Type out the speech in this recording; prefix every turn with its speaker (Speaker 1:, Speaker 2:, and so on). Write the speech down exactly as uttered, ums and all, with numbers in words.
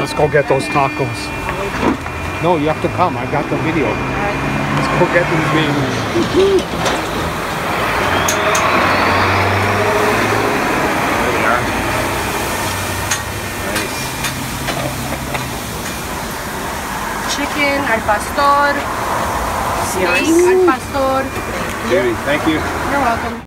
Speaker 1: Let's go get those tacos. No, you have to come. I got the video. Let's go get these babies. There they are. Nice.
Speaker 2: Chicken al pastor. Steak al pastor.
Speaker 1: Beauty, thank you.
Speaker 2: You're welcome.